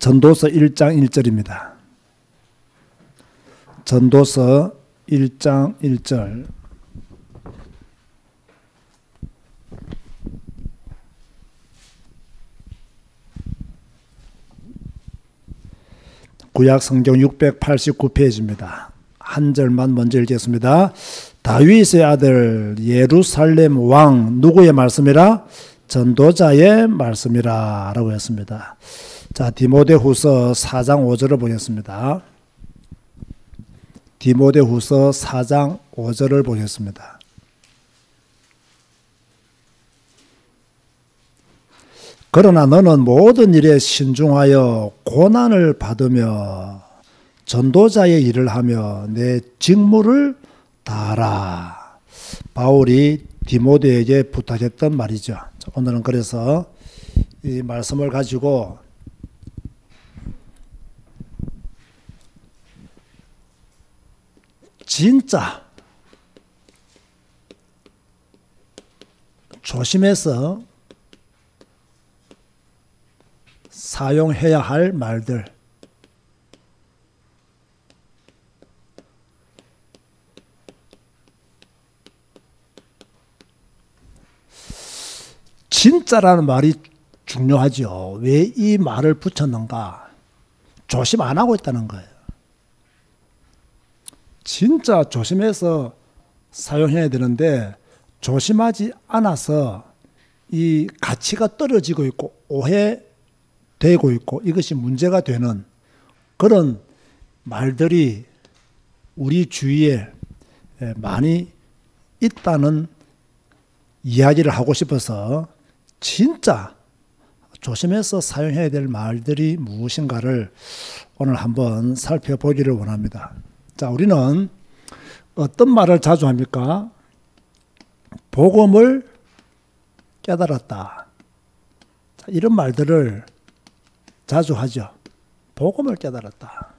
전도서 1장 1절입니다. 전도서 1장 1절. 구약 성경 689페이지입니다. 한 절만 먼저 읽겠습니다. 다윗의 아들 예루살렘 왕 누구의 말씀이라? 전도자의 말씀이라 라고 했습니다. 자, 디모데후서 4장 5절을 보겠습니다. 디모데후서 4장 5절을 보겠습니다. 그러나 너는 모든 일에 신중하여 고난을 받으며 전도자의 일을 하며 내 직무를 다하라. 바울이 디모데에게 부탁했던 말이죠. 오늘은 그래서 이 말씀을 가지고 진짜 조심해서 사용해야 할 말들, 진짜라는 말이 중요하죠. 왜 이 말을 붙였는가? 조심 안 하고 있다는 거예요. 진짜 조심해서 사용해야 되는데 조심하지 않아서 이 가치가 떨어지고 있고 오해되고 있고 이것이 문제가 되는 그런 말들이 우리 주위에 많이 있다는 이야기를 하고 싶어서 진짜 조심해서 사용해야 될 말들이 무엇인가를 오늘 한번 살펴보기를 원합니다. 자, 우리는 어떤 말을 자주 합니까? 복음을 깨달았다. 자, 이런 말들을 자주 하죠. 복음을 깨달았다.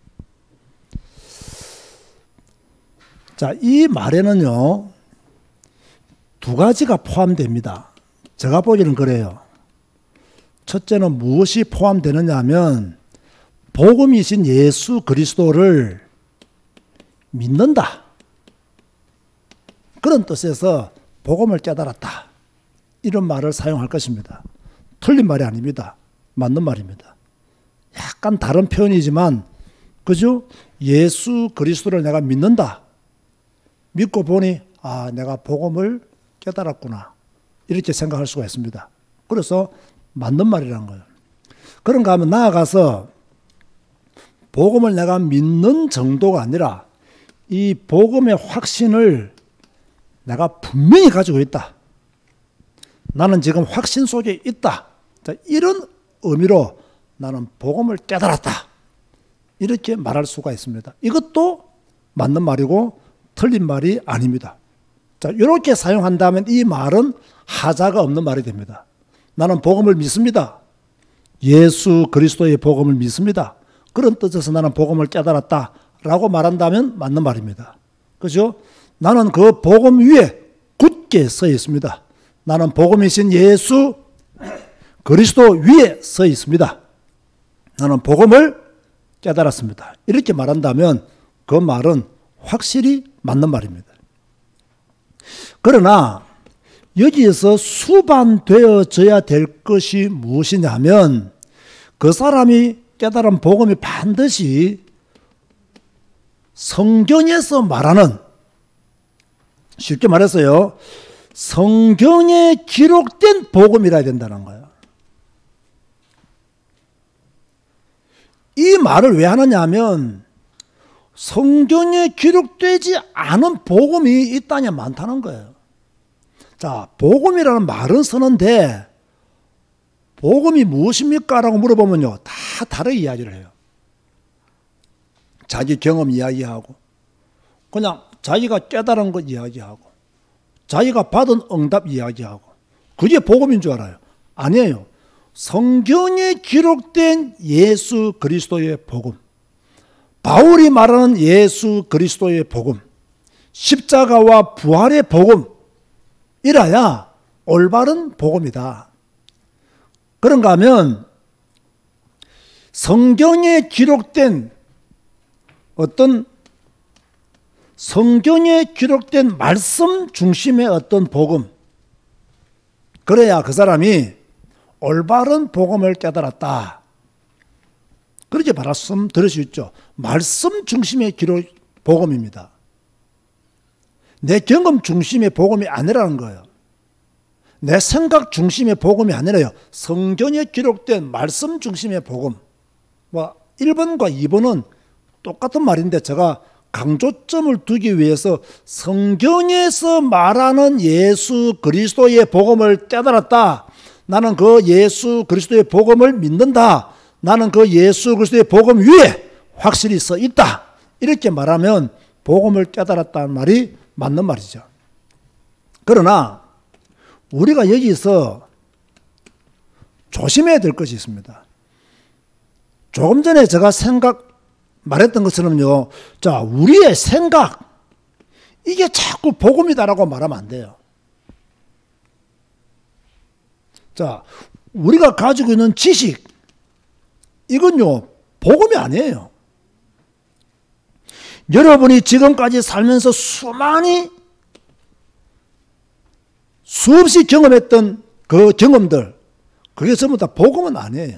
자, 이 말에는요, 두 가지가 포함됩니다. 제가 보기에는 그래요. 첫째는 무엇이 포함되느냐 하면 복음이신 예수 그리스도를 믿는다. 그런 뜻에서 복음을 깨달았다. 이런 말을 사용할 것입니다. 틀린 말이 아닙니다. 맞는 말입니다. 약간 다른 표현이지만 그죠? 예수 그리스도를 내가 믿는다. 믿고 보니 아, 내가 복음을 깨달았구나. 이렇게 생각할 수가 있습니다. 그래서 맞는 말이라는 거예요. 그런가 하면 나아가서 복음을 내가 믿는 정도가 아니라 이 복음의 확신을 내가 분명히 가지고 있다. 나는 지금 확신 속에 있다. 자, 이런 의미로 나는 복음을 깨달았다. 이렇게 말할 수가 있습니다. 이것도 맞는 말이고 틀린 말이 아닙니다. 자, 이렇게 사용한다면 이 말은 하자가 없는 말이 됩니다. 나는 복음을 믿습니다. 예수 그리스도의 복음을 믿습니다. 그런 뜻에서 나는 복음을 깨달았다 라고 말한다면 맞는 말입니다. 그죠? 나는 그 복음 위에 굳게 서 있습니다. 나는 복음이신 예수 그리스도 위에 서 있습니다. 나는 복음을 깨달았습니다. 이렇게 말한다면 그 말은 확실히 맞는 말입니다. 그러나 여기에서 수반되어져야 될 것이 무엇이냐 하면 그 사람이 깨달은 복음이 반드시 성경에서 말하는, 쉽게 말해서요, 성경에 기록된 복음이라야 된다는 거예요. 이 말을 왜 하느냐 하면 성경에 기록되지 않은 복음이 이 땅에 많다는 거예요. 자, 복음이라는 말은 쓰는데 복음이 무엇입니까? 라고 물어보면요, 다 다르게 이야기를 해요. 자기 경험 이야기하고 그냥 자기가 깨달은 것 이야기하고 자기가 받은 응답 이야기하고 그게 복음인 줄 알아요. 아니에요. 성경에 기록된 예수 그리스도의 복음, 바울이 말하는 예수 그리스도의 복음, 십자가와 부활의 복음 이라야 올바른 복음이다. 그런가 하면 성경에 기록된 말씀 중심의 어떤 복음, 그래야 그 사람이 올바른 복음을 깨달았다. 그렇게 말씀 들을 수 있죠. 말씀 중심의 복음입니다. 내 경험 중심의 복음이 아니라는 거예요. 내 생각 중심의 복음이 아니라요. 성경에 기록된 말씀 중심의 복음. 1번과 2번은 똑같은 말인데 제가 강조점을 두기 위해서 성경에서 말하는 예수 그리스도의 복음을 깨달았다. 나는 그 예수 그리스도의 복음을 믿는다. 나는 그 예수 그리스도의 복음 위에 확실히 서 있다. 이렇게 말하면 복음을 깨달았다는 말이 맞는 말이죠. 그러나 우리가 여기서 조심해야 될 것이 있습니다. 조금 전에 제가 말했던 것처럼요. 자, 우리의 생각, 이게 자꾸 복음이다라고 말하면 안 돼요. 자, 우리가 가지고 있는 지식, 이건요, 복음이 아니에요. 여러분이 지금까지 살면서 수없이 경험했던 그 경험들, 그게 전부 다 복음은 아니에요.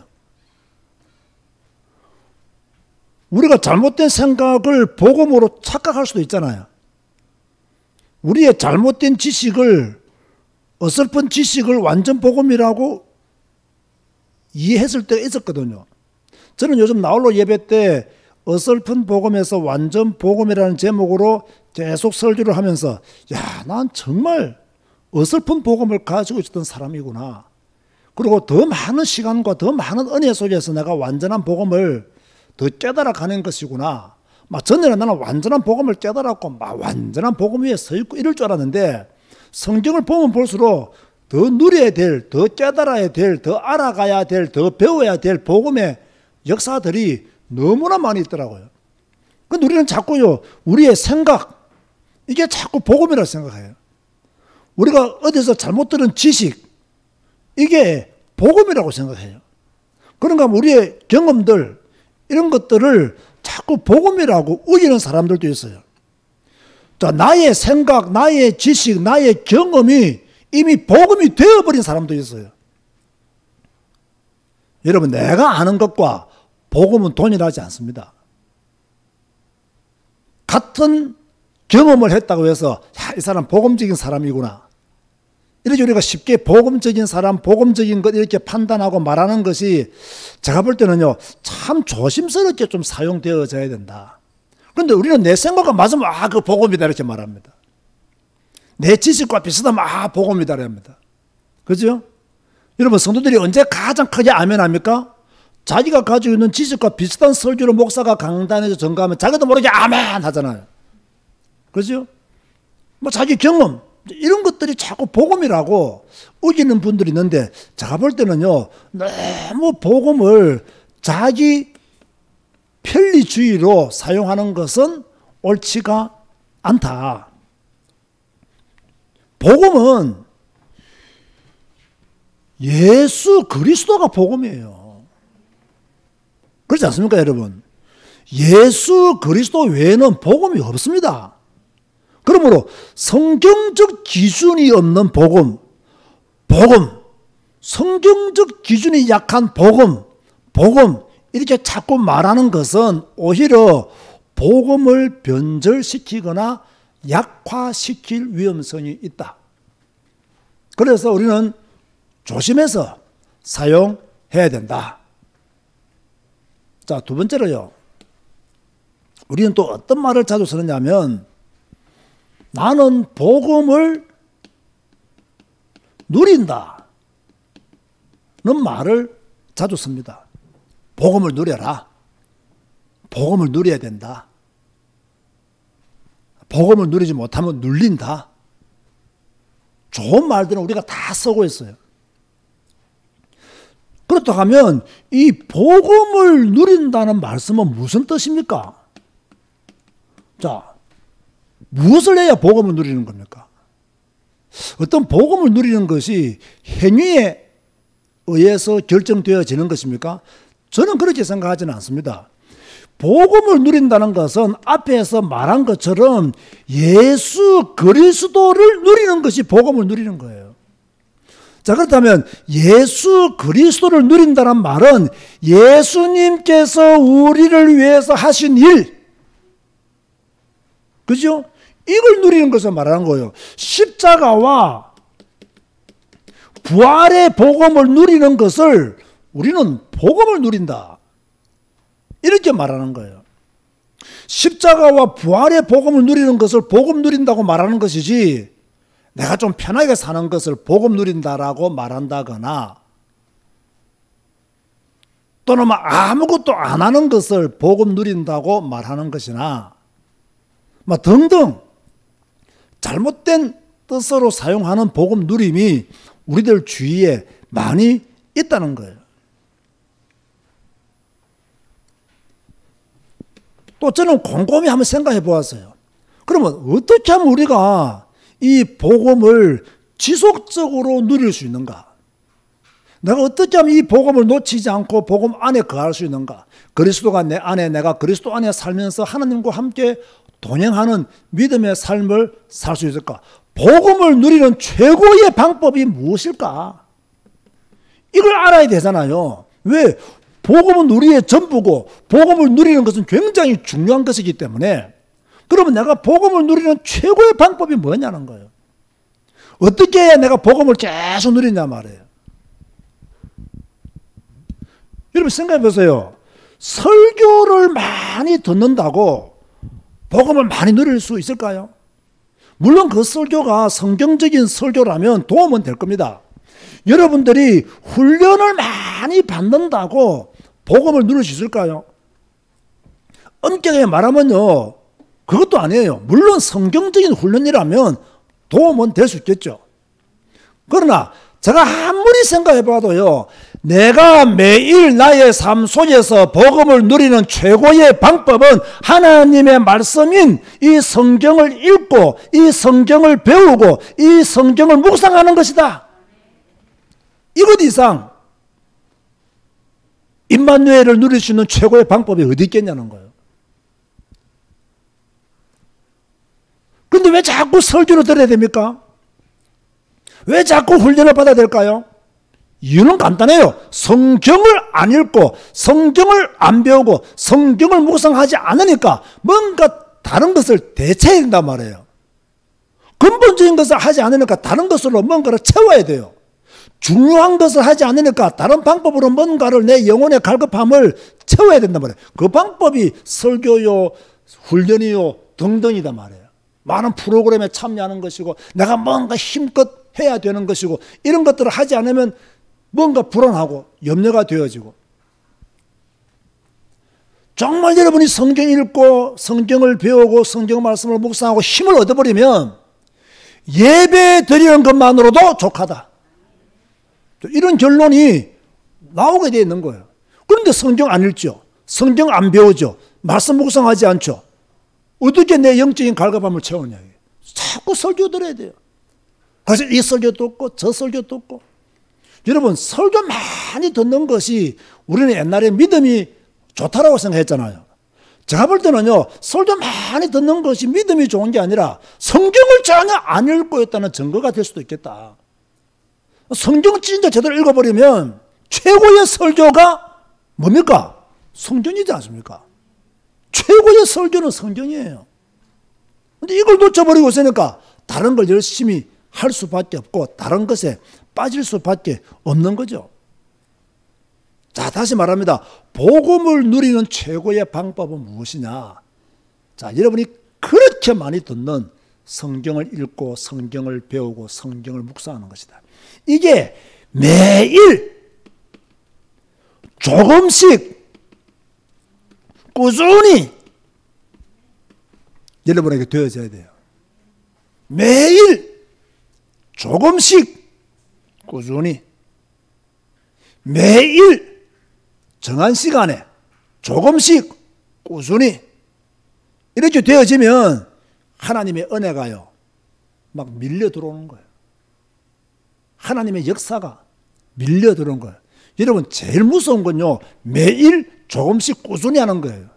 우리가 잘못된 생각을 복음으로 착각할 수도 있잖아요. 우리의 잘못된 지식을, 어설픈 지식을 완전 복음이라고 이해했을 때가 있었거든요. 저는 요즘 나홀로 예배 때 어설픈 복음에서 완전 복음이라는 제목으로 계속 설교를 하면서, 야, 난 정말 어설픈 복음을 가지고 있었던 사람이구나. 그리고 더 많은 시간과 더 많은 은혜 속에서 내가 완전한 복음을 더 깨달아 가는 것이구나. 전에는 나는 완전한 복음을 깨달았고 완전한 복음 위에 서 있고 이럴 줄 알았는데, 성경을 보면 볼수록 더 누려야 될, 더 깨달아야 될, 더 알아가야 될, 더 배워야 될 복음의 역사들이 너무나 많이 있더라고요. 근데 우리는 자꾸요, 우리의 생각, 이게 자꾸 복음이라고 생각해요. 우리가 어디서 잘못 들은 지식, 이게 복음이라고 생각해요. 그러니까 우리의 경험들, 이런 것들을 자꾸 복음이라고 우기는 사람들도 있어요. 자, 나의 생각, 나의 지식, 나의 경험이 이미 복음이 되어버린 사람도 있어요. 여러분, 내가 아는 것과 복음은 동일하지 않습니다. 같은 경험을 했다고 해서, 야, 이 사람 복음적인 사람이구나, 이렇게 우리가 쉽게 복음적인 사람, 복음적인 것 이렇게 판단하고 말하는 것이 제가 볼 때는요, 참 조심스럽게 좀 사용되어져야 된다. 그런데 우리는 내 생각과 맞으면 그 복음이다 이렇게 말합니다. 내 지식과 비슷하면 복음이다 이랍니다. 그죠? 여러분, 성도들이 언제 가장 크게 아멘합니까? 자기가 가지고 있는 지식과 비슷한 설교를 목사가 강단에서 전가하면 자기도 모르게 아멘 하잖아요. 그죠? 자기 경험, 이런 것들이 자꾸 복음이라고 우기는 분들이 있는데, 제가 볼 때는요, 너무 복음을 자기 편리주의로 사용하는 것은 옳지가 않다. 복음은 예수 그리스도가 복음이에요. 그렇지 않습니까, 여러분? 예수 그리스도 외에는 복음이 없습니다. 그러므로 성경적 기준이 없는 복음, 성경적 기준이 약한 복음, 이렇게 자꾸 말하는 것은 오히려 복음을 변절시키거나 약화시킬 위험성이 있다. 그래서 우리는 조심해서 사용해야 된다. 자, 두 번째로요, 우리는 또 어떤 말을 자주 쓰느냐면, 나는 복음을 누린다 는 말을 자주 씁니다. 복음을 누려라. 복음을 누려야 된다. 복음을 누리지 못하면 눌린다. 좋은 말들은 우리가 다 쓰고 있어요. 그렇다고 하면 이 복음을 누린다는 말씀은 무슨 뜻입니까? 자, 무엇을 해야 복음을 누리는 겁니까? 어떤 복음을 누리는 것이 행위에 의해서 결정되어지는 것입니까? 저는 그렇게 생각하지는 않습니다. 복음을 누린다는 것은 앞에서 말한 것처럼 예수 그리스도를 누리는 것이 복음을 누리는 거예요. 자, 그렇다면 예수 그리스도를 누린다는 말은 예수님께서 우리를 위해서 하신 일, 그죠? 이걸 누리는 것을 말하는 거예요. 십자가와 부활의 복음을 누리는 것을 우리는 복음을 누린다, 이렇게 말하는 거예요. 십자가와 부활의 복음을 누리는 것을 복음 누린다고 말하는 것이지, 내가 좀 편하게 사는 것을 복음 누린다라고 말한다거나, 또는 아무것도 안 하는 것을 복음 누린다고 말하는 것이나 등등 잘못된 뜻으로 사용하는 복음 누림이 우리들 주위에 많이 있다는 거예요. 또 저는 곰곰이 한번 생각해 보았어요. 그러면 어떻게 하면 우리가 이 복음을 지속적으로 누릴 수 있는가? 내가 어떻게 하면 이 복음을 놓치지 않고 복음 안에 거할 수 있는가? 그리스도가 내 안에, 내가 그리스도 안에 살면서 하나님과 함께 동행하는 믿음의 삶을 살 수 있을까? 복음을 누리는 최고의 방법이 무엇일까? 이걸 알아야 되잖아요. 왜? 복음은 우리의 전부고 복음을 누리는 것은 굉장히 중요한 것이기 때문에, 그러면 내가 복음을 누리는 최고의 방법이 뭐냐는 거예요. 어떻게 해야 내가 복음을 계속 누리냐 말이에요. 여러분 생각해 보세요. 설교를 많이 듣는다고 복음을 많이 누릴 수 있을까요? 물론 그 설교가 성경적인 설교라면 도움은 될 겁니다. 여러분들이 훈련을 많이 받는다고 복음을 누릴 수 있을까요? 엄격하게 말하면요, 그것도 아니에요. 물론 성경적인 훈련이라면 도움은 될 수 있겠죠. 그러나 제가 아무리 생각해 봐도요, 내가 매일 나의 삶 속에서 복음을 누리는 최고의 방법은 하나님의 말씀인 이 성경을 읽고 이 성경을 배우고 이 성경을 묵상하는 것이다. 이것 이상 임마누엘을 누릴 수 있는 최고의 방법이 어디 있겠냐는 거예요. 그런데 왜 자꾸 설교를 들어야 됩니까? 왜 자꾸 훈련을 받아야 될까요? 이유는 간단해요. 성경을 안 읽고 성경을 안 배우고 성경을 묵상하지 않으니까 뭔가 다른 것을 대체해야 된단 말이에요. 근본적인 것을 하지 않으니까 다른 것으로 뭔가를 채워야 돼요. 중요한 것을 하지 않으니까 다른 방법으로 뭔가를 내 영혼의 갈급함을 채워야 된단 말이에요. 그 방법이 설교요, 훈련이요 등등이단 말이에요. 많은 프로그램에 참여하는 것이고 내가 뭔가 힘껏 해야 되는 것이고, 이런 것들을 하지 않으면 뭔가 불안하고 염려가 되어지고, 정말 여러분이 성경 읽고 성경을 배우고 성경 말씀을 묵상하고 힘을 얻어버리면 예배 드리는 것만으로도 족하다, 이런 결론이 나오게 되어 있는 거예요. 그런데 성경 안 읽죠. 성경 안 배우죠. 말씀 묵상하지 않죠. 어떻게 내 영적인 갈급함을 채우냐. 자꾸 설교 들어야 돼요. 그래서 이 설교도 없고 저 설교도 없고. 여러분, 설교 많이 듣는 것이 우리는 옛날에 믿음이 좋다라고 생각했잖아요. 제가 볼 때는요, 설교 많이 듣는 것이 믿음이 좋은 게 아니라 성경을 전혀 안 읽고 있다는 증거가 될 수도 있겠다. 성경을 진짜 제대로 읽어버리면 최고의 설교가 뭡니까? 성경이지 않습니까? 최고의 설교는 성경이에요. 근데 이걸 놓쳐버리고 있으니까 다른 걸 열심히 할 수밖에 없고 다른 것에 빠질 수밖에 없는 거죠. 자, 다시 말합니다. 복음을 누리는 최고의 방법은 무엇이냐? 자, 여러분이 그렇게 많이 듣는 성경을 읽고 성경을 배우고 성경을 묵상하는 것이다. 이게 매일 조금씩 꾸준히 여러분에게 되어져야 돼요. 매일 조금씩 꾸준히, 매일 정한 시간에 조금씩 꾸준히 이렇게 되어지면 하나님의 은혜가요 막 밀려 들어오는 거예요. 하나님의 역사가 밀려 들어오는 거예요. 여러분 제일 무서운 건요, 매일 조금씩 꾸준히 하는 거예요.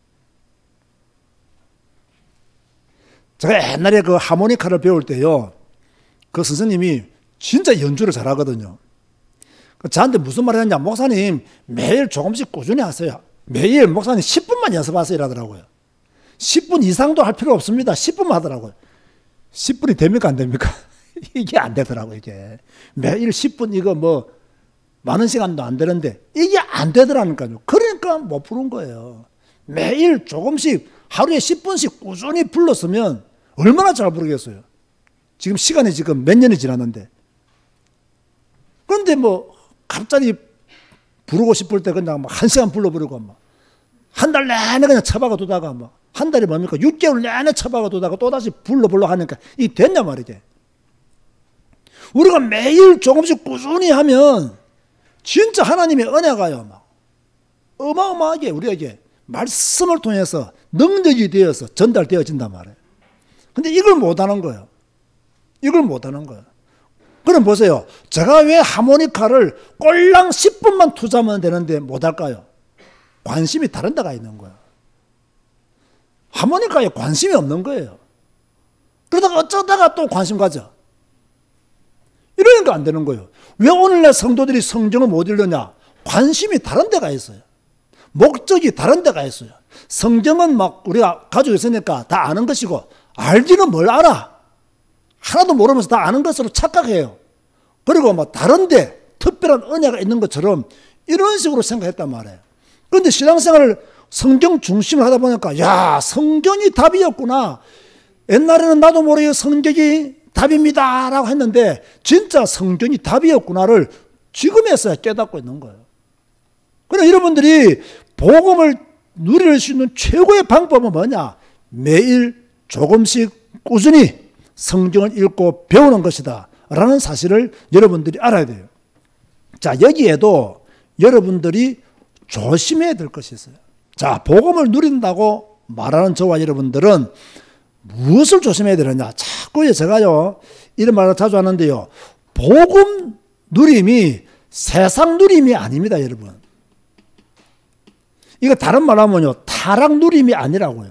제가 옛날에 그 하모니카를 배울 때요, 그 선생님이 진짜 연주를 잘하거든요. 저한테 무슨 말을 했냐, 목사님 매일 조금씩 꾸준히 하세요. 매일 목사님 10분만 연습하세요 이러더라고요. 10분 이상도 할 필요 없습니다. 10분만 하더라고요. 10분이 됩니까 안 됩니까? 이게 안 되더라고요. 이게 매일 10분 이거 뭐 많은 시간도 안 되는데 이게 안 되더라니까요. 그러니까 못 부른 거예요. 매일 조금씩 하루에 10분씩 꾸준히 불렀으면 얼마나 잘 부르겠어요. 지금 시간이 지금 몇 년이 지났는데. 그런데 뭐 갑자기 부르고 싶을 때 그냥 막 1시간 불러버리고 막 한 달 내내 그냥 쳐박아 두다가 막 한 달이 뭡니까? 6개월 내내 쳐박아 두다가 또다시 불러보려고 하니까 이게 됐냐 말이지. 우리가 매일 조금씩 꾸준히 하면 진짜 하나님의 은혜가요, 막 어마어마하게 우리에게 말씀을 통해서 능력이 되어서 전달되어진단 말이에요. 근데 이걸 못하는 거예요. 이걸 못하는 거예요. 그럼 보세요. 제가 왜 하모니카를 꼴랑 10분만 투자하면 되는데 못할까요? 관심이 다른 데가 있는 거예요. 하모니카에 관심이 없는 거예요. 그러다가 어쩌다가 또 관심 가져. 이러니까 안 되는 거예요. 왜 오늘날 성도들이 성경을 못 읽느냐? 관심이 다른 데가 있어요. 목적이 다른 데가 있어요. 성경은 막 우리가 가지고 있으니까 다 아는 것이고, 알기는 뭘 알아? 하나도 모르면서 다 아는 것으로 착각해요. 그리고 뭐 다른데 특별한 은혜가 있는 것처럼 이런 식으로 생각했단 말이에요. 그런데 신앙생활을 성경 중심으로 하다 보니까 야, 성경이 답이었구나. 옛날에는 나도 모르게 성경이 답입니다 라고 했는데 진짜 성경이 답이었구나를 지금에서야 깨닫고 있는 거예요. 그러나 여러분들이 복음을 누릴 수 있는 최고의 방법은 뭐냐? 매일 조금씩 꾸준히 성경을 읽고 배우는 것이다 라는 사실을 여러분들이 알아야 돼요. 자, 여기에도 여러분들이 조심해야 될 것이 있어요. 자, 복음을 누린다고 말하는 저와 여러분들은 무엇을 조심해야 되느냐? 자꾸 제가요 이런 말을 자주 하는데요, 복음 누림이 세상 누림이 아닙니다, 여러분. 이거 다른 말로 하면요, 타락 누림이 아니라고요.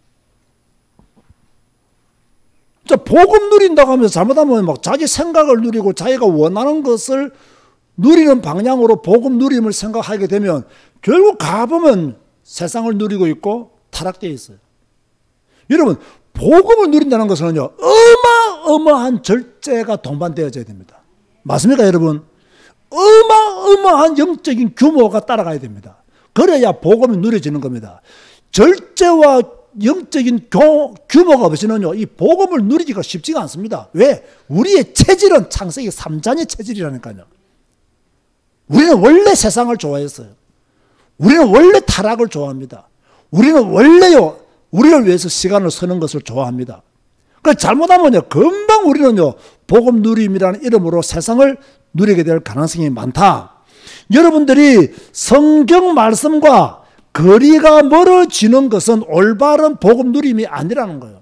자, 복음 누린다고 하면서 잘못하면 막 자기 생각을 누리고 자기가 원하는 것을 누리는 방향으로 복음 누림을 생각하게 되면 결국 가보면 세상을 누리고 있고 타락되어 있어요. 여러분, 복음을 누린다는 것은요, 어마어마한 절제가 동반되어져야 됩니다. 맞습니까, 여러분? 어마어마한 영적인 규모가 따라가야 됩니다. 그래야 복음이 누려지는 겁니다. 절제와 영적인 규모가 없이는요, 이 복음을 누리기가 쉽지가 않습니다. 왜? 우리의 체질은 창세기 3장의 체질이라니까요. 우리는 원래 세상을 좋아했어요. 우리는 원래 타락을 좋아합니다. 우리는 원래요, 우리를 위해서 시간을 쓰는 것을 좋아합니다. 그러니까 잘못하면요, 금방 우리는요, 복음 누림이라는 이름으로 세상을 누리게 될 가능성이 많다. 여러분들이 성경 말씀과 거리가 멀어지는 것은 올바른 복음 누림이 아니라는 거예요.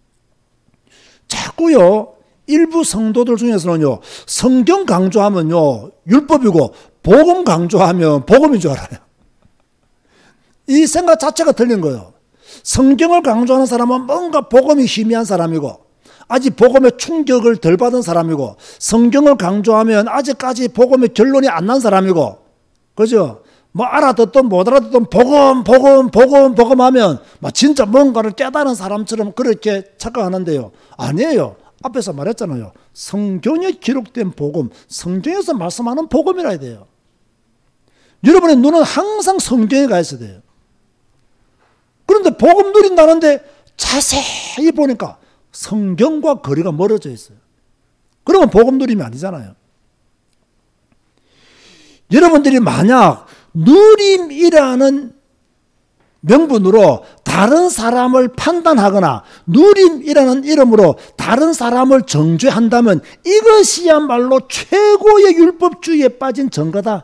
자꾸요, 일부 성도들 중에서는요, 성경 강조하면요, 율법이고, 복음 강조하면 복음인 줄 알아요. 이 생각 자체가 틀린 거예요. 성경을 강조하는 사람은 뭔가 복음이 희미한 사람이고, 아직 복음의 충격을 덜 받은 사람이고, 성경을 강조하면 아직까지 복음의 결론이 안 난 사람이고, 그죠? 뭐 알아듣든 못 알아듣든 복음 하면 진짜 뭔가를 깨달은 사람처럼 그렇게 착각하는데요. 아니에요. 앞에서 말했잖아요. 성경에 기록된 복음, 성경에서 말씀하는 복음이라 해야 돼요. 여러분의 눈은 항상 성경에 가 있어야 돼요. 그런데 복음 누린다는데 자세히 보니까 성경과 거리가 멀어져 있어요. 그러면 복음 누림이 아니잖아요. 여러분들이 만약 누림이라는 명분으로 다른 사람을 판단하거나 누림이라는 이름으로 다른 사람을 정죄한다면 이것이야말로 최고의 율법주의에 빠진 증거다.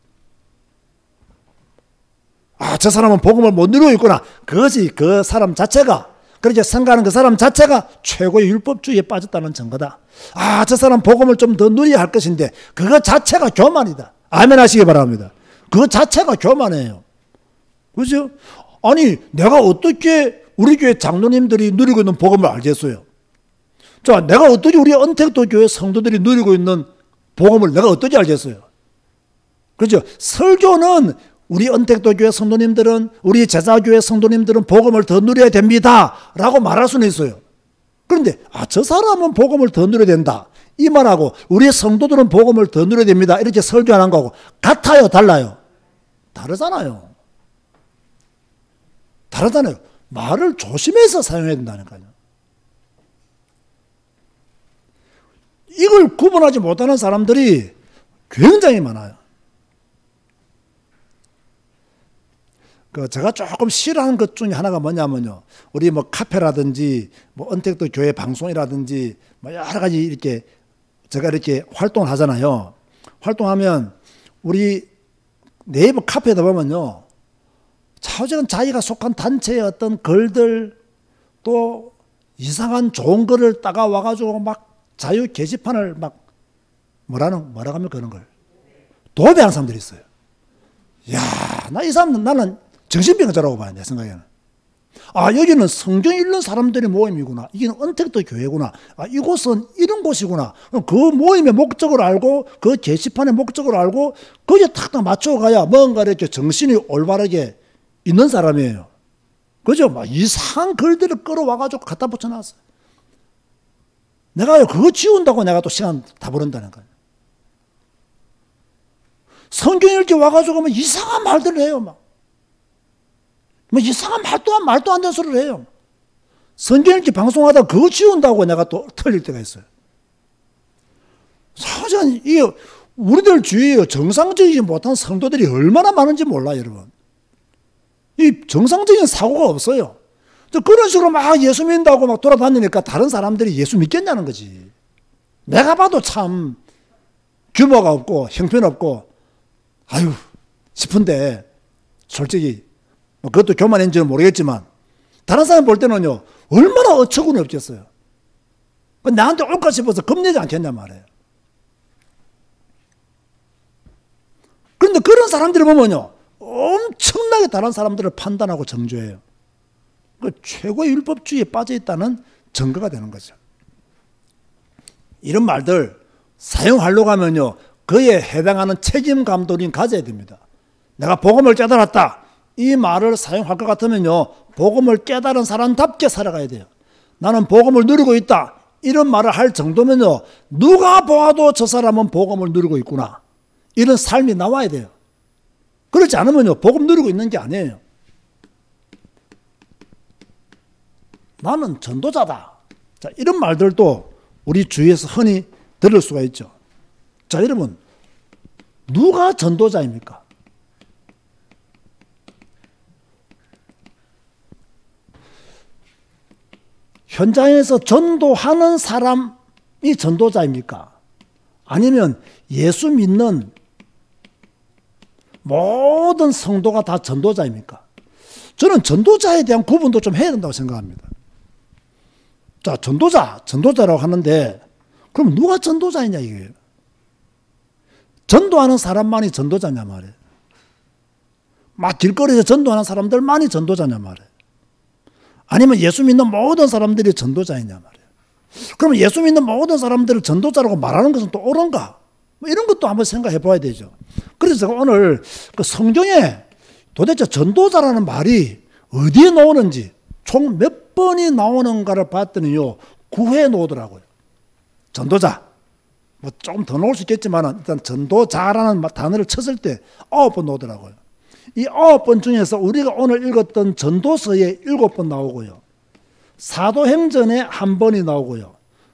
아, 저 사람은 복음을 못 누리고 있구나. 그것이 그 사람 자체가, 그렇게 생각하는 그 사람 자체가 최고의 율법주의에 빠졌다는 증거다. 아, 저 사람 복음을 좀 더 누려야 할 것인데 그것 자체가 교만이다. 아멘 하시기 바랍니다. 그 자체가 교만이에요. 그죠? 아니, 내가 어떻게 우리 교회 장로님들이 누리고 있는 복음을 알겠어요? 자, 내가 어떻게 우리 언택도 교회 성도들이 누리고 있는 복음을 내가 어떻게 알겠어요? 그죠? 설교는 우리 언택도 교회 성도님들은, 우리 제자교회 성도님들은 복음을 더 누려야 됩니다 라고 말할 수는 있어요. 그런데 저 사람은 복음을 더 누려야 된다 이 말하고 우리 성도들은 복음을 더 누려야 됩니다 이렇게 설교하는 거하고 같아요, 달라요? 다르잖아요. 다르잖아요. 말을 조심해서 사용해야 된다니까요. 이걸 구분하지 못하는 사람들이 굉장히 많아요. 제가 조금 싫어하는 것 중에 하나가 뭐냐면요. 우리 뭐 카페라든지 뭐 언택도 교회 방송이라든지 뭐 여러 가지 이렇게 제가 이렇게 활동을 하잖아요. 활동하면 우리 네이버 카페에다 보면요. 차후적은 자기가 속한 단체의 어떤 글들 또 이상한 좋은 글을 따가 와가지고 막 자유 게시판을 막 뭐라고 하면 그런 걸 도배하는 사람들이 있어요. 야, 이 사람은 나는 정신병자라고 봐요, 내 생각에는. 여기는 성경 읽는 사람들의 모임이구나. 이게 언택도 교회구나. 이곳은 이런 곳이구나. 그 모임의 목적을 알고 그 게시판의 목적을 알고 거기에 탁 맞춰가야 뭔가 이렇게 정신이 올바르게 있는 사람이에요. 그죠? 막 이상한 글들을 끌어와가지고 갖다 붙여놨어요. 내가 그거 지운다고 내가 또 시간 다 버린다는 거예요. 성경 읽기 와가지고 뭐 이상한 말들을 해요. 뭐 이상한 말도 안 되는 소리를 해요. 성경 읽기 방송하다 그거 지운다고 내가 또 틀릴 때가 있어요. 사실 이게 우리들 주위에 정상적이지 못한 성도들이 얼마나 많은지 몰라요, 여러분. 이 정상적인 사고가 없어요. 그런 식으로 막 예수 믿는다고 막 돌아다니니까 다른 사람들이 예수 믿겠냐는 거지. 내가 봐도 참 규모가 없고 형편없고 싶은데 솔직히 그것도 교만인지는 모르겠지만 다른 사람 볼 때는요 얼마나 어처구니 없겠어요. 나한테 올까 싶어서 겁내지 않겠냐 말이에요. 그런데 그런 사람들을 보면요 엄청나게 다른 사람들을 판단하고 정죄해요. 최고의 율법주의에 빠져있다는 증거가 되는 거죠. 이런 말들 사용하려고 하면요 그에 해당하는 책임감도 우리는 가져야 됩니다. 내가 복음을 깨달았다 이 말을 사용할 것 같으면요 복음을 깨달은 사람답게 살아가야 돼요. 나는 복음을 누리고 있다 이런 말을 할 정도면요 누가 보아도 저 사람은 복음을 누리고 있구나 이런 삶이 나와야 돼요. 그렇지 않으면요 복음 누리고 있는 게 아니에요. 나는 전도자다. 자, 이런 말들도 우리 주위에서 흔히 들을 수가 있죠. 자, 여러분 누가 전도자입니까? 현장에서 전도하는 사람이 전도자입니까? 아니면 예수 믿는 모든 성도가 다 전도자입니까? 저는 전도자에 대한 구분도 좀 해야 된다고 생각합니다. 자, 전도자라고 하는데 그럼 누가 전도자이냐 이거예요. 전도하는 사람만이 전도자냐 말이에요. 막 길거리에서 전도하는 사람들만이 전도자냐 말이에요. 아니면 예수 믿는 모든 사람들이 전도자이냐 말이에요. 그러면 예수 믿는 모든 사람들을 전도자라고 말하는 것은 또 옳은가? 이런 것도 한번 생각해 봐야 되죠. 그래서 제가 오늘 그 성경에 도대체 전도자라는 말이 어디에 나오는지 총 몇 번이 나오는가를 봤더니요 9회 나오더라고요. 전도자 뭐 조금 더 나올 수 있겠지만 일단 전도자라는 단어를 쳤을 때 9번 나오더라고요. 이 9번 중에서 우리가 오늘 읽었던 전도서에 7번 나오고요. 사도행전에 1번이 나오고요.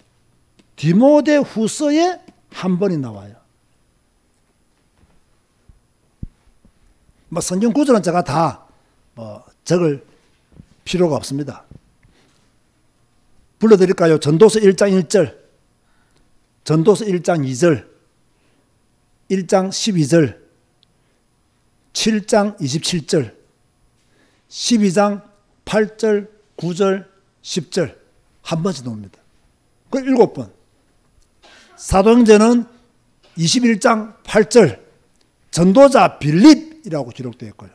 디모데후서에 1번이 나와요. 뭐 성경 구절은 제가 다 적을 필요가 없습니다. 불러드릴까요? 전도서 1장 1절, 전도서 1장 2절, 1장 12절, 7장 27절, 12장 8절, 9절, 10절 한 번씩 나옵니다. 그 7번. 사도행전은 21장 8절, 전도자 빌립이라고 기록되어 있고요.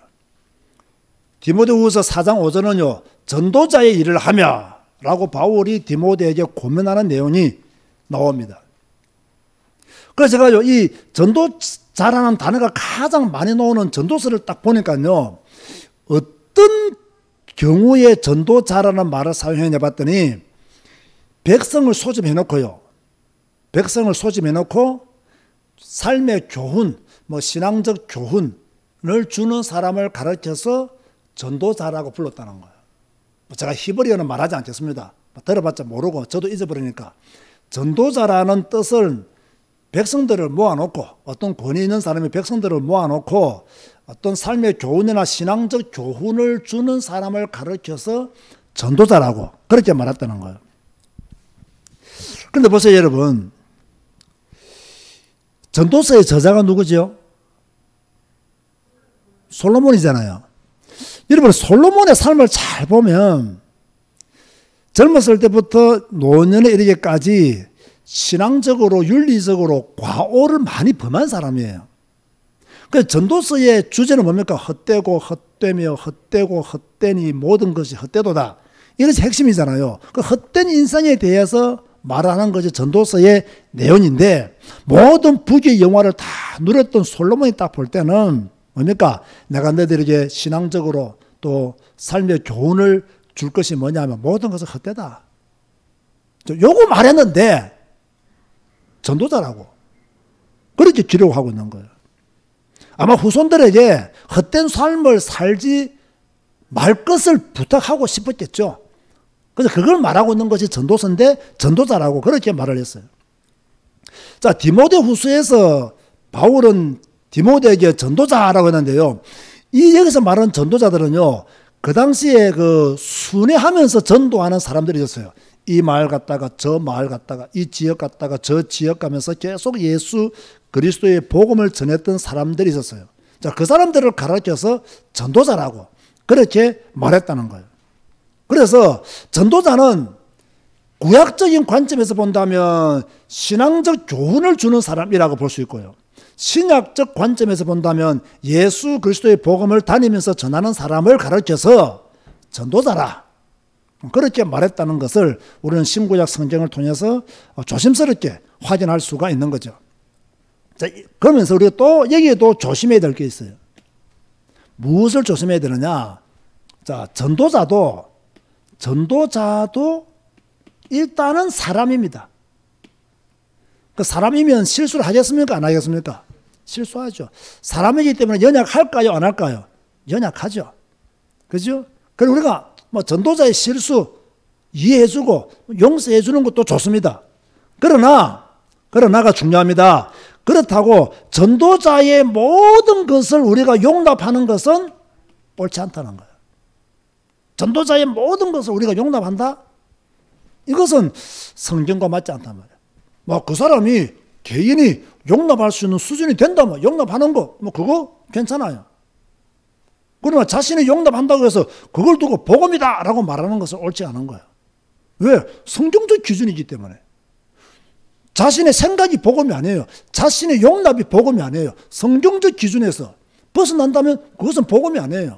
디모데후서 4장 5절은요. 전도자의 일을 하며 라고 바울이 디모데에게 고면하는 내용이 나옵니다. 그래서 제가 이 전도자라는 단어가 가장 많이 나오는 전도서를 딱 보니까요. 어떤 경우에 전도자라는 말을 사용해 봤더니 백성을 소집해 놓고요. 백성을 소집해 놓고 삶의 교훈, 신앙적 교훈을 주는 사람을 가르쳐서 전도자라고 불렀다는 거예요. 제가 히브리어는 말하지 않겠습니다. 들어봤자 모르고 저도 잊어버리니까. 전도자라는 뜻을 백성들을 모아놓고 어떤 권위 있는 사람이 백성들을 모아놓고 어떤 삶의 교훈이나 신앙적 교훈을 주는 사람을 가르쳐서 전도자라고 그렇게 말했다는 거예요. 그런데 보세요 여러분. 전도서의 저자가 누구죠? 솔로몬이잖아요. 여러분 솔로몬의 삶을 잘 보면 젊었을 때부터 노년에 이르기까지 신앙적으로 윤리적으로 과오를 많이 범한 사람이에요. 그래서 전도서의 주제는 뭡니까? 헛되고 헛되며 헛되고 헛되니 모든 것이 헛되도다. 이것이 핵심이잖아요. 그 헛된 인생에 대해서 말하는 것이 전도서의 내용인데 모든 부귀 영화를 다 누렸던 솔로몬이 딱 볼 때는 뭡니까? 내가 너희들에게 신앙적으로 또 삶의 교훈을 줄 것이 뭐냐면 모든 것은 헛되다. 요거 말했는데 전도자라고 그렇게 기록하고 있는 거예요. 아마 후손들에게 헛된 삶을 살지 말 것을 부탁하고 싶었겠죠. 그래서 그걸 말하고 있는 것이 전도서인데 전도자라고 그렇게 말을 했어요. 자, 디모데후서에서 바울은 디모데에게 전도자라고 했는데요. 이 여기서 말하는 전도자들은요. 그 당시에 그 순회하면서 전도하는 사람들이었어요. 이 마을 갔다가 저 마을 갔다가 이 지역 갔다가 저 지역 가면서 계속 예수 그리스도의 복음을 전했던 사람들이 있었어요. 자, 그 사람들을 가르쳐서 전도자라고 그렇게 말했다는 거예요. 그래서 전도자는 구약적인 관점에서 본다면 신앙적 교훈을 주는 사람이라고 볼 수 있고요. 신약적 관점에서 본다면 예수 그리스도의 복음을 다니면서 전하는 사람을 가르쳐서 전도자라. 그렇게 말했다는 것을 우리는 신구약 성경을 통해서 조심스럽게 확인할 수가 있는 거죠. 자, 그러면서 우리가 또 여기에도 조심해야 될 게 있어요. 무엇을 조심해야 되느냐? 자, 전도자도 일단은 사람입니다. 그 사람이면 실수를 하겠습니까? 안 하겠습니까? 실수하죠. 사람이기 때문에 연약할까요? 안 할까요? 연약하죠. 그죠? 그리고 우리가 전도자의 실수 이해해주고 용서해주는 것도 좋습니다. 그러나가 중요합니다. 그렇다고 전도자의 모든 것을 우리가 용납하는 것은 옳지 않다는 거예요. 전도자의 모든 것을 우리가 용납한다? 이것은 성경과 맞지 않단 말이에요. 그 사람이 개인이 용납할 수 있는 수준이 된다면 용납하는 거 그거 괜찮아요. 그러나 자신이 용납한다고 해서 그걸 두고 복음이다 라고 말하는 것은 옳지 않은 거예요. 왜? 성경적 기준이기 때문에. 자신의 생각이 복음이 아니에요. 자신의 용납이 복음이 아니에요. 성경적 기준에서 벗어난다면 그것은 복음이 아니에요.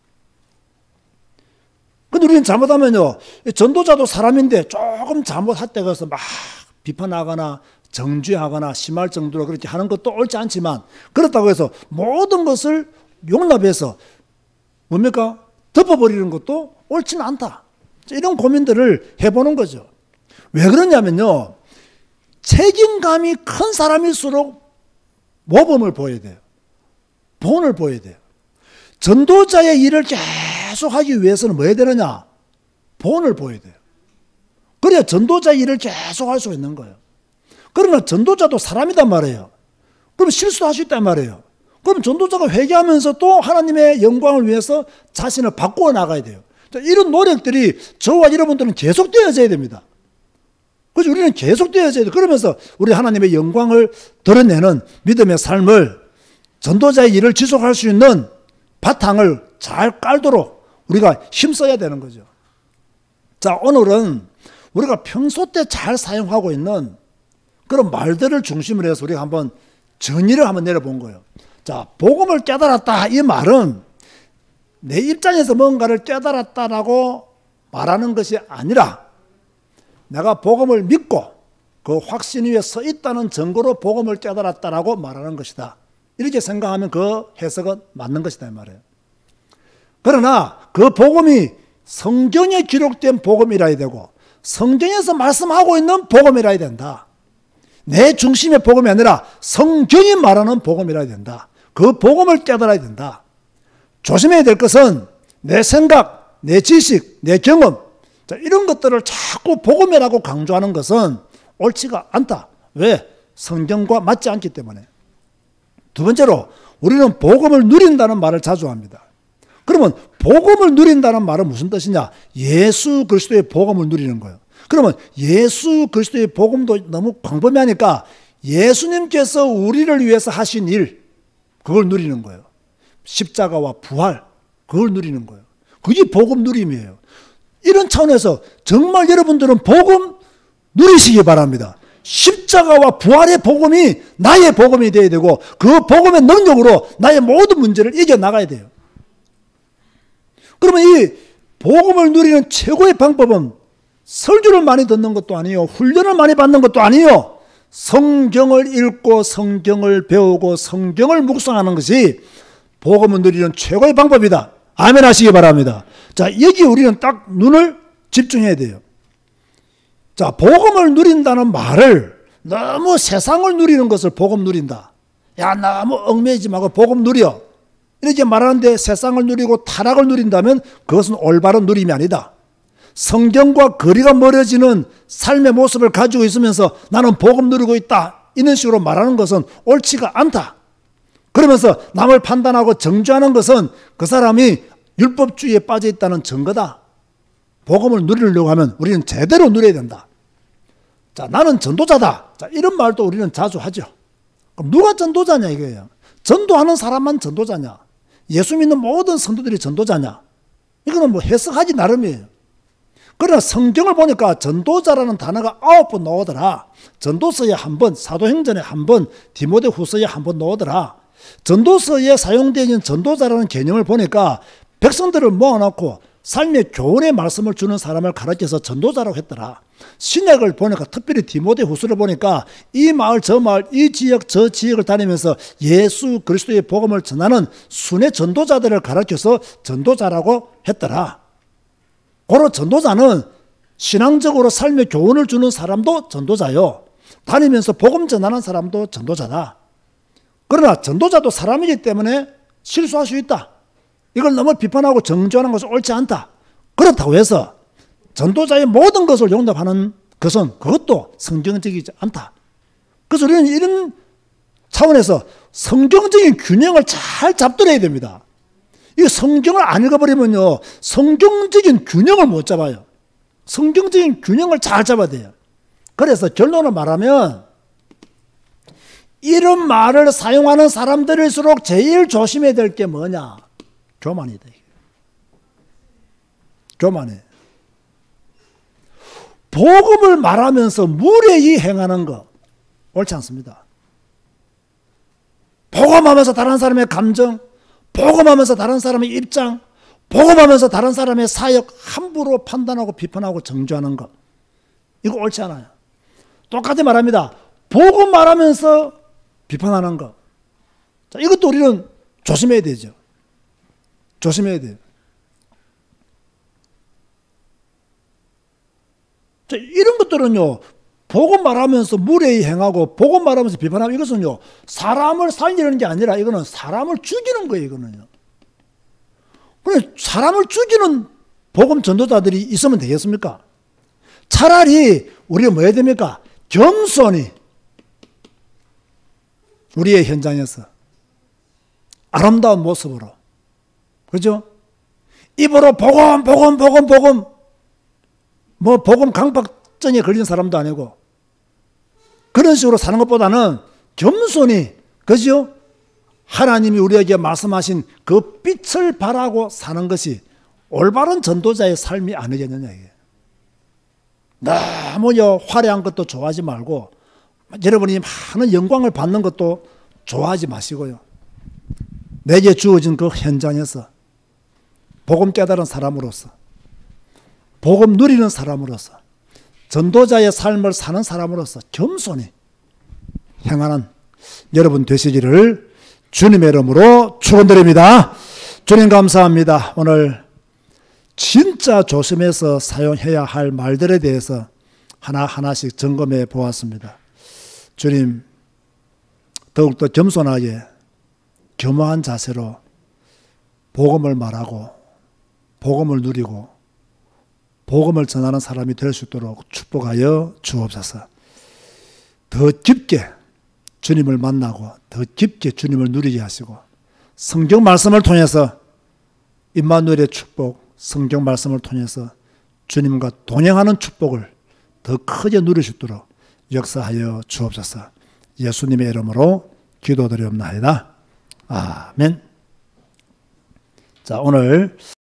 근데 우리는 잘못하면요. 전도자도 사람인데 조금 잘못할 때 가서 막 비판하거나 정죄하거나 심할 정도로 그렇게 하는 것도 옳지 않지만 그렇다고 해서 모든 것을 용납해서 뭡니까? 덮어버리는 것도 옳지는 않다. 이런 고민들을 해보는 거죠. 왜 그러냐면요. 책임감이 큰 사람일수록 모범을 보여야 돼요. 본을 보여야 돼요. 전도자의 일을 계속하기 위해서는 뭐 해야 되느냐? 본을 보여야 돼요. 그래야 전도자의 일을 계속 할 수 있는 거예요. 그러나 전도자도 사람이란 말이에요. 그럼 실수도 할 수 있단 말이에요. 그럼 전도자가 회개하면서 또 하나님의 영광을 위해서 자신을 바꾸어 나가야 돼요. 이런 노력들이 저와 여러분들은 계속 되어져야 됩니다. 그래서 우리는 계속 되어져야 돼요. 그러면서 우리 하나님의 영광을 드러내는 믿음의 삶을 전도자의 일을 지속할 수 있는 바탕을 잘 깔도록 우리가 힘써야 되는 거죠. 자, 오늘은 우리가 평소 때 잘 사용하고 있는 그런 말들을 중심으로 해서 우리가 한번 정의를 한번 내려본 거예요. 자, 복음을 깨달았다 이 말은 내 입장에서 뭔가를 깨달았다라고 말하는 것이 아니라 내가 복음을 믿고 그 확신 위에 서 있다는 증거로 복음을 깨달았다라고 말하는 것이다. 이렇게 생각하면 그 해석은 맞는 것이다 이 말이에요. 그러나 그 복음이 성경에 기록된 복음이라야 되고 성경에서 말씀하고 있는 복음이라야 된다. 내 중심의 복음이 아니라 성경이 말하는 복음이라야 된다. 그 복음을 깨달아야 된다. 조심해야 될 것은 내 생각, 내 지식, 내 경험 이런 것들을 자꾸 복음이라고 강조하는 것은 옳지가 않다. 왜? 성경과 맞지 않기 때문에. 두 번째로 우리는 복음을 누린다는 말을 자주 합니다. 그러면 복음을 누린다는 말은 무슨 뜻이냐? 예수 그리스도의 복음을 누리는 거예요. 그러면 예수 그리스도의 복음도 너무 광범위하니까 예수님께서 우리를 위해서 하신 일, 그걸 누리는 거예요. 십자가와 부활, 그걸 누리는 거예요. 그게 복음 누림이에요. 이런 차원에서 정말 여러분들은 복음 누리시기 바랍니다. 십자가와 부활의 복음이 나의 복음이 되어야 되고 그 복음의 능력으로 나의 모든 문제를 이겨나가야 돼요. 그러면 이 복음을 누리는 최고의 방법은 설교를 많이 듣는 것도 아니요, 훈련을 많이 받는 것도 아니요, 성경을 읽고 성경을 배우고 성경을 묵상하는 것이 복음을 누리는 최고의 방법이다. 아멘 하시기 바랍니다. 자, 여기 우리는 딱 눈을 집중해야 돼요. 자, 복음을 누린다는 말을 너무 세상을 누리는 것을 복음 누린다. 야, 너무 얽매이지 말고 복음 누려. 이렇게 말하는데 세상을 누리고 타락을 누린다면 그것은 올바른 누림이 아니다. 성경과 거리가 멀어지는 삶의 모습을 가지고 있으면서 나는 복음 누리고 있다. 이런 식으로 말하는 것은 옳지가 않다. 그러면서 남을 판단하고 정죄하는 것은 그 사람이 율법주의에 빠져 있다는 증거다. 복음을 누리려고 하면 우리는 제대로 누려야 된다. 자, 나는 전도자다. 자, 이런 말도 우리는 자주 하죠. 그럼 누가 전도자냐 이거예요. 전도하는 사람만 전도자냐? 예수 믿는 모든 성도들이 전도자냐? 이거는 뭐 해석하기 나름이에요. 그러나 성경을 보니까 전도자라는 단어가 9번 나오더라. 전도서에 한 번, 사도행전에 한 번, 디모데후서에 한 번 나오더라. 전도서에 사용되어 있는 전도자라는 개념을 보니까 백성들을 모아놓고 삶의 교훈의 말씀을 주는 사람을 가르쳐서 전도자라고 했더라. 신약을 보니까 특별히 디모데후서를 보니까 이 마을 저 마을 이 지역 저 지역을 다니면서 예수 그리스도의 복음을 전하는 순회 전도자들을 가르쳐서 전도자라고 했더라. 고로 전도자는 신앙적으로 삶의 교훈을 주는 사람도 전도자요. 다니면서 복음 전하는 사람도 전도자다. 그러나 전도자도 사람이기 때문에 실수할 수 있다. 이걸 너무 비판하고 정죄하는 것은 옳지 않다. 그렇다고 해서 전도자의 모든 것을 용납하는 것은 그것도 성경적이지 않다. 그래서 우리는 이런 차원에서 성경적인 균형을 잘 잡들어야 됩니다. 이 성경을 안 읽어버리면요, 성경적인 균형을 못 잡아요. 성경적인 균형을 잘 잡아야 돼요. 그래서 결론을 말하면 이런 말을 사용하는 사람들일수록 제일 조심해야 될 게 뭐냐? 교만이다. 교만해. 복음을 말하면서 무례히 행하는 거 옳지 않습니다. 복음하면서 다른 사람의 감정, 복음하면서 다른 사람의 입장, 복음하면서 다른 사람의 사역 함부로 판단하고 비판하고 정죄하는 것, 이거 옳지 않아요. 똑같이 말합니다. 복음 말하면서 비판하는 것, 자, 이것도 우리는 조심해야 되죠. 조심해야 돼요. 자, 이런 것들은요, 복음 말하면서 무례히 행하고 복음 말하면서 비판하면 이것은요, 사람을 살리는 게 아니라 이거는 사람을 죽이는 거예요. 이거는요. 그래, 사람을 죽이는 복음 전도자들이 있으면 되겠습니까? 차라리 우리가 뭐 해야 됩니까? 겸손히 우리의 현장에서 아름다운 모습으로, 그죠? 입으로 복음 뭐 복음 강박증에 걸린 사람도 아니고 그런 식으로 사는 것보다는 겸손히, 그죠? 하나님이 우리에게 말씀하신 그 빛을 바라고 사는 것이 올바른 전도자의 삶이 아니겠느냐 이게. 너무 화려한 것도 좋아하지 말고 여러분이 많은 영광을 받는 것도 좋아하지 마시고요. 내게 주어진 그 현장에서 복음 깨달은 사람으로서, 복음 누리는 사람으로서, 전도자의 삶을 사는 사람으로서 겸손히 행하는 여러분 되시기를 주님의 이름으로 축원드립니다. 주님 감사합니다. 오늘 진짜 조심해서 사용해야 할 말들에 대해서 하나하나씩 점검해 보았습니다. 주님, 더욱더 겸손하게 겸허한 자세로 복음을 말하고 복음을 누리고 복음을 전하는 사람이 될 수 있도록 축복하여 주옵소서. 더 깊게 주님을 만나고 더 깊게 주님을 누리게 하시고 성경 말씀을 통해서 임마누엘의 축복, 성경 말씀을 통해서 주님과 동행하는 축복을 더 크게 누릴 수 있도록 역사하여 주옵소서. 예수님의 이름으로 기도드리옵나이다. 아멘. 자, 오늘